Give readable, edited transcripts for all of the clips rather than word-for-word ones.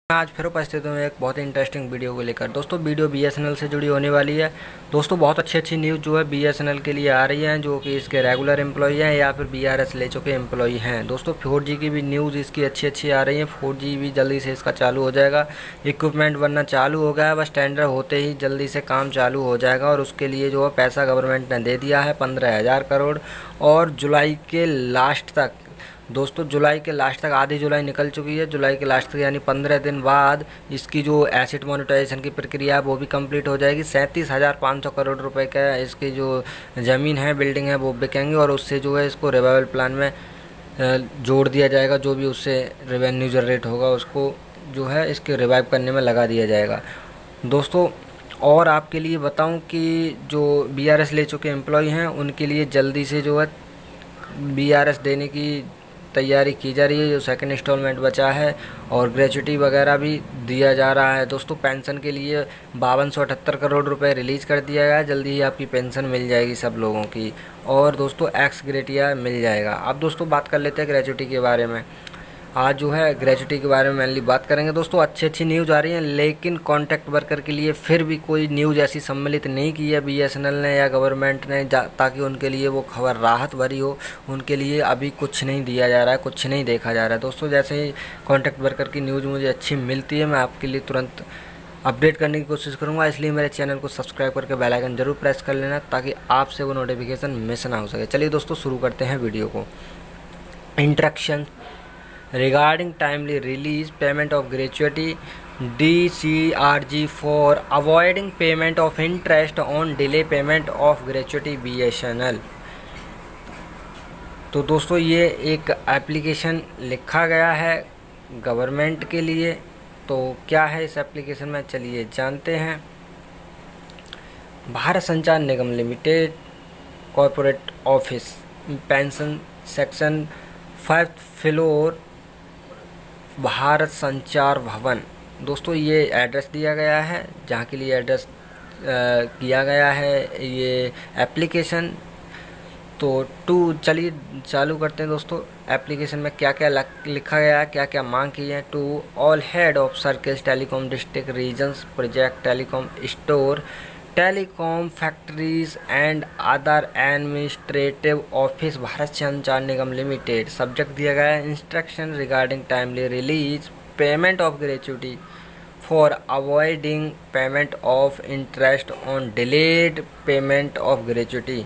आज फिर उपस्थित हूँ एक बहुत ही इंटरेस्टिंग वीडियो को लेकर। दोस्तों वीडियो बीएसएनएल से जुड़ी होने वाली है। दोस्तों बहुत अच्छी न्यूज़ जो है बीएसएनएल के लिए आ रही हैं, जो कि इसके रेगुलर एम्प्लॉई हैं या फिर बीआरएस ले चुके एम्प्लॉई हैं। दोस्तों 4G की भी न्यूज़ इसकी अच्छी आ रही है। 4G भी जल्दी से इसका चालू हो जाएगा। इक्विपमेंट बनना चालू हो गया है, बस टेंडर होते ही जल्दी से काम चालू हो जाएगा। और उसके लिए जो है पैसा गवर्नमेंट ने दे दिया है 15,000 करोड़। और जुलाई के लास्ट तक, दोस्तों जुलाई के लास्ट तक, आधी जुलाई निकल चुकी है, जुलाई के लास्ट तक यानी 15 दिन बाद इसकी जो एसेट मोनेटाइजेशन की प्रक्रिया है वो भी कंप्लीट हो जाएगी। 37,500 करोड़ रुपए का इसकी जो ज़मीन है, बिल्डिंग है, वो बिकेंगे और उससे जो है इसको रिवाइवल प्लान में जोड़ दिया जाएगा। जो भी उससे रेवेन्यू जनरेट होगा उसको जो है इसके रिवाइव करने में लगा दिया जाएगा। दोस्तों और आपके लिए बताऊं कि जो बीआरएस ले चुके एम्प्लॉय हैं उनके लिए जल्दी से जो है बीआरएस देने की तैयारी की जा रही है। जो सेकंड इंस्टॉलमेंट बचा है और ग्रेच्युटी वगैरह भी दिया जा रहा है। दोस्तों पेंशन के लिए 5278 करोड़ रुपए रिलीज़ कर दिया गया है। जल्दी ही आपकी पेंशन मिल जाएगी सब लोगों की। और दोस्तों एक्स ग्रेटिया मिल जाएगा। अब दोस्तों बात कर लेते हैं ग्रेच्युटी के बारे में। आज जो है ग्रेच्युटी के बारे में मेनली बात करेंगे। दोस्तों अच्छी न्यूज़ आ रही है, लेकिन कॉन्ट्रैक्ट वर्कर के लिए फिर भी कोई न्यूज़ ऐसी सम्मिलित नहीं की है बीएसएनएल ने या गवर्नमेंट ने, ताकि उनके लिए वो खबर राहत भरी हो। उनके लिए अभी कुछ नहीं दिया जा रहा है, कुछ नहीं देखा जा रहा है। दोस्तों जैसे ही कॉन्ट्रैक्ट वर्कर की न्यूज़ मुझे अच्छी मिलती है मैं आपके लिए तुरंत अपडेट करने की कोशिश करूंगा। इसलिए मेरे चैनल को सब्सक्राइब करके बेल आइकन जरूर प्रेस कर लेना, ताकि आपसे वो नोटिफिकेशन मिस ना हो सके। चलिए दोस्तों शुरू करते हैं वीडियो को। Instruction regarding timely release payment of gratuity DCRG for avoiding payment of interest on delay payment of gratuity BSNL। तो दोस्तों ये एक एप्लीकेशन लिखा गया है गवर्नमेंट के लिए। तो क्या है इस एप्लीकेशन में, चलिए जानते हैं। Bharat Sanchar Nigam limited corporate office, pension section 5th floor, Bharat Sanchar Bhavan. दोस्तों ये एड्रेस दिया गया है जहाँ के लिए एड्रेस किया गया है ये एप्लीकेशन। तो चलिए चालू करते हैं। दोस्तों एप्लीकेशन में क्या क्या लिखा गया है, क्या क्या मांग की है। To all head of circles telecom district regions project telecom store telecom factories and other administrative office Bharat Sanchar Nigam limited. Subject दिया गया है instruction regarding timely release payment of gratuity for avoiding payment of interest on delayed payment of gratuity.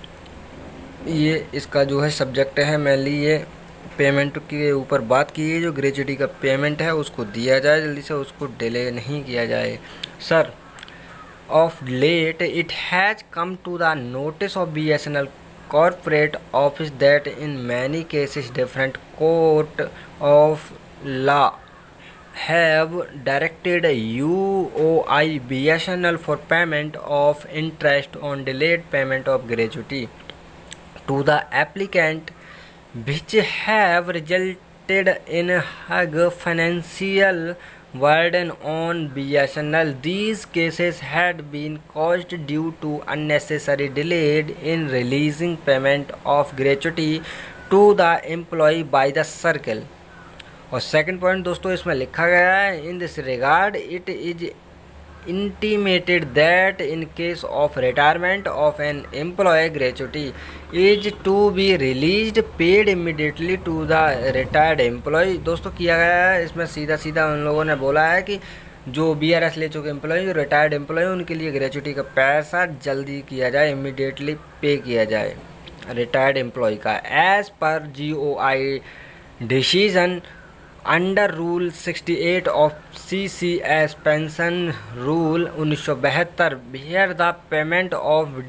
ये इसका जो है subject है। Mainly ये payment के ऊपर बात की है। जो ग्रेच्युटी का पेमेंट है उसको दिया जाए जल्दी से, उसको डिले नहीं किया जाए। Sir, of late it has come to the notice of BSNL corporate office that in many cases different court of law have directed UOI BSNL for payment of interest on delayed payment of gratuity to the applicant, which have resulted in high financial burden on BSNL. These cases had been caused due to unnecessary delay in releasing payment of gratuity to the employee by the circle। और second point दोस्तों इसमें लिखा गया है, in this regard it is intimated that in case of retirement of an employee gratuity is to be released paid immediately to the retired employee। दोस्तों किया गया है इसमें सीधा उन लोगों ने बोला है कि जो बीआरएस ले चुके एम्प्लॉय, जो रिटायर्ड एम्प्लॉय, उनके लिए ग्रेच्युटी का पैसा जल्दी किया जाए, इमीडिएटली पे किया जाए रिटायर्ड एम्प्लॉय का, as per GOI decision under rule 68 of CCS pension rule 1972 where the payment of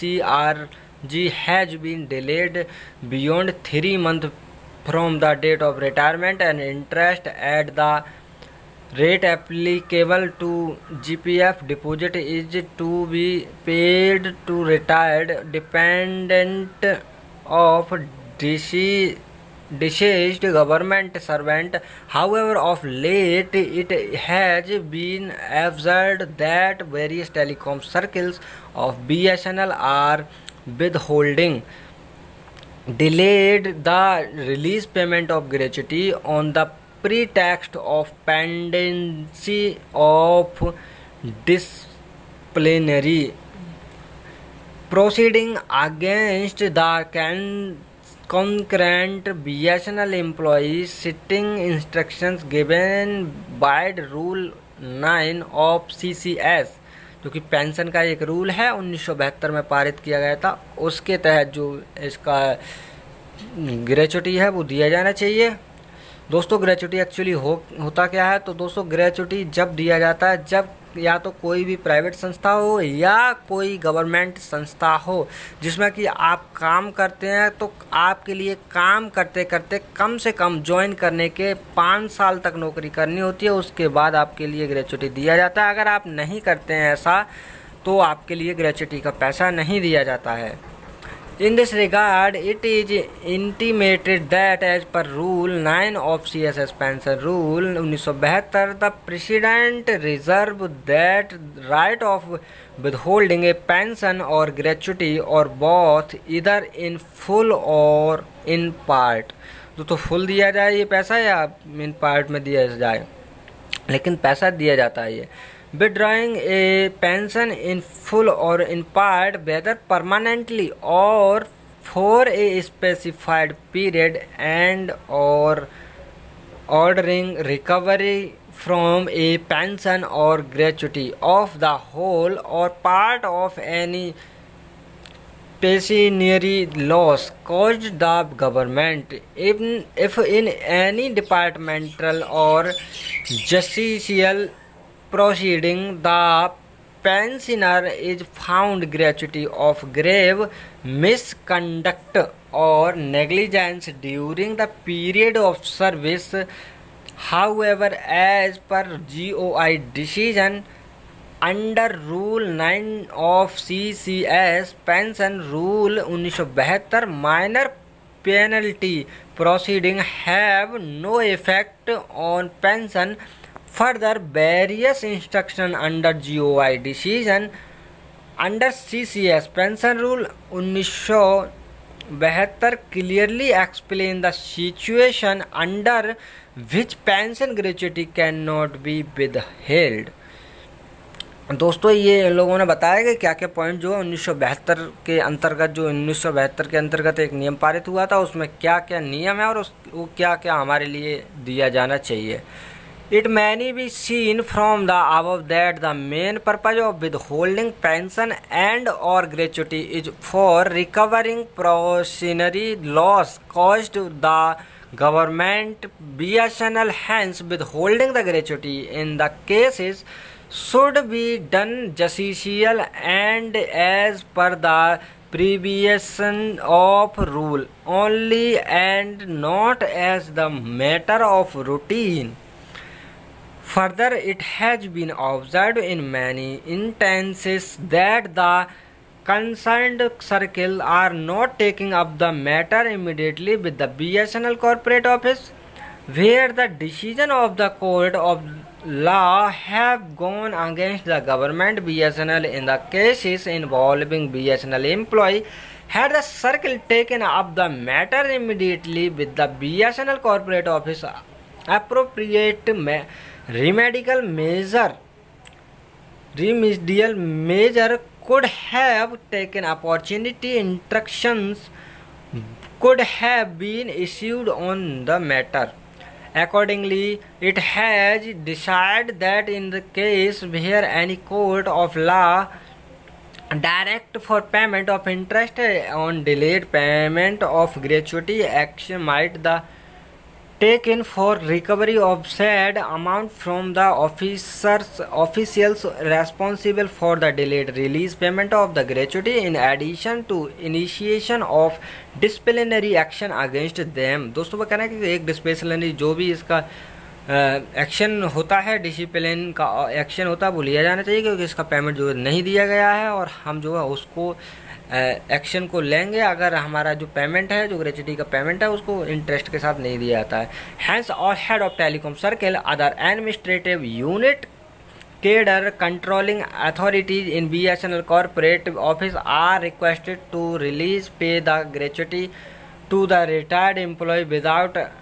DCRG has been delayed beyond 3 months from the date of retirement and interest at the rate applicable to GPF deposit is to be paid to retired dependent of deceased government servant। However, of late it has been observed that various telecom circles of BSNL are withholding delayed the release payment of gratuity on the pretext of pendency of disciplinary proceeding against the concurrent BSNL employees citing instructions given by Rule 9 of CCS, जो कि pension का एक rule है 1972 में पारित किया गया था, उसके तहत जो इसका ग्रेचुटी है वो दिया जाना चाहिए। दोस्तों ग्रेचुटी एक्चुअली होता क्या है, तो दोस्तों ग्रेचुटी जब दिया जाता है जब या तो कोई भी प्राइवेट संस्था हो या कोई गवर्नमेंट संस्था हो जिसमें कि आप काम करते हैं, तो आपके लिए काम करते करते कम से कम ज्वाइन करने के 5 साल तक नौकरी करनी होती है, उसके बाद आपके लिए ग्रेचुटी दिया जाता है। अगर आप नहीं करते हैं ऐसा तो आपके लिए ग्रेचुटी का पैसा नहीं दिया जाता है। In this regard, it is intimated that as per Rule 9 of CSS Pension Rule 1972, the President reserve that right of withholding a pension or gratuity or both, either in full or in part। तो full दिया जाए ये पैसा या in part में दिया जाए, लेकिन पैसा दिया जाता है ये। Withdrawing a pension in full or in part, whether permanently or for a specified period, and or ordering recovery from a pension or gratuity of the whole or part of any pecuniary loss caused the government, if in any departmental or justicial proceeding the pensioner is found gratuity of grave misconduct or negligence during the period of service, however, as per GOI decision under Rule 9 of CCS Pension Rule 1972, minor penalty proceeding have no effect on pension. Further, various instructions under GOI decision under CCS Pension Rule 1972 clearly explain the situation under which pension gratuity cannot be withheld। दोस्तों ये इन लोगों ने बताया कि क्या क्या point जो 1972 के अंतर्गत, जो 1972 के अंतर्गत एक नियम पारित हुआ था उसमें क्या क्या नियम है और वो क्या क्या हमारे लिए दिया जाना चाहिए। It may be seen from the above that the main purpose of withholding pension and or gratuity is for recovering pecuniary loss caused the government BSNL. Hence, withholding the gratuity in the cases should be done justicial and as per the provision of rule only, and not as the matter of routine. Further, it has been observed in many instances that the concerned circle are not taking up the matter immediately with the BSNL corporate office, where the decision of the court of law have gone against the government BSNL in the cases involving BSNL employee. Had the circle taken up the matter immediately with the BSNL corporate office, appropriate remedial measure could have taken opportunity, instructions could have been issued on the matter. Accordingly, it has decided that in the case where any court of law direct for payment of interest on delayed payment of gratuity, action might the taken for recovery of said amount from the officials responsible for the delayed release payment of the gratuity, in addition to initiation of disciplinary action against them। दोस्तों वो कहना है कि एक disciplinary जो भी इसका action होता है, डिसिप्लिन का एक्शन होता है वो लिया जाना चाहिए, क्योंकि इसका पेमेंट जो नहीं दिया गया है और हम जो है उसको एक्शन को लेंगे अगर हमारा जो पेमेंट है, जो ग्रेचुटी का पेमेंट है, उसको इंटरेस्ट के साथ नहीं दिया जाता है। Hence all head of telecom circle other administrative unit cadre controlling authorities in BSNL corporate office are requested to release pay the gratuity to the retired employee without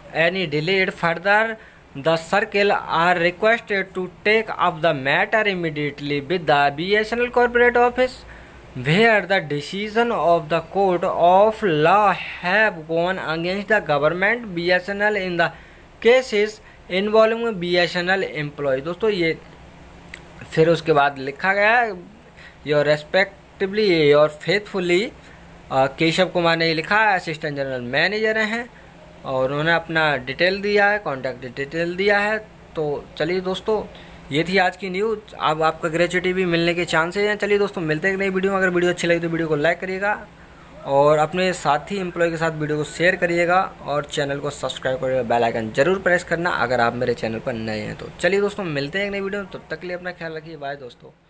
any delayed further, the circle are requested to take up the matter immediately with the BSNL corporate office, where the decision of the court of law have gone against the government BSNL in the cases involving BSNL employee। दोस्तों ये फिर उसके बाद लिखा गया है yours respectively yours faithfully Keshav Kumar ने लिखा है, असिस्टेंट जनरल मैनेजर हैं और उन्होंने अपना डिटेल दिया है, कॉन्टैक्ट डिटेल दिया है। तो चलिए दोस्तों ये थी आज की न्यूज़। अब आपका ग्रेजुएटी भी मिलने के चांसेस हैं। चलिए दोस्तों मिलते हैं एक नई वीडियो में। अगर वीडियो अच्छी लगी तो वीडियो को लाइक करिएगा और अपने साथी एम्प्लॉय के साथ वीडियो को शेयर करिएगा और चैनल को सब्सक्राइब करिएगा, बेल आइकन जरूर प्रेस करना अगर आप मेरे चैनल पर नए हैं तो। चलिए दोस्तों मिलते हैं एक नई वीडियो में, तब तक के लिए अपना ख्याल रखिए। बाय दोस्तों।